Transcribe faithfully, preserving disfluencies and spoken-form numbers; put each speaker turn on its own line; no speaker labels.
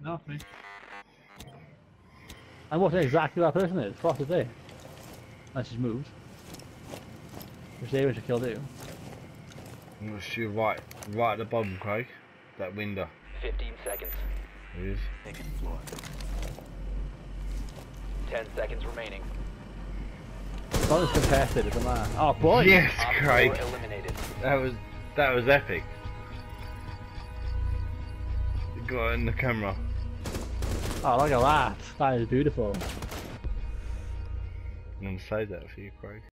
No, me.
I'm watching exactly where that person is. Frost is there. Unless she's moved. Which they wish I killed you.
I'm just you right, right at the bottom, Craig. That window.
Fifteen seconds.
It is.
Second floor. Ten seconds remaining.
It's not as contested as a man. Oh boy!
Yes,
Op
Craig.
four eliminated.
That was that was epic. You got it in the camera.
Oh, look at that. That is beautiful.
I'm gonna say that for you, Craig.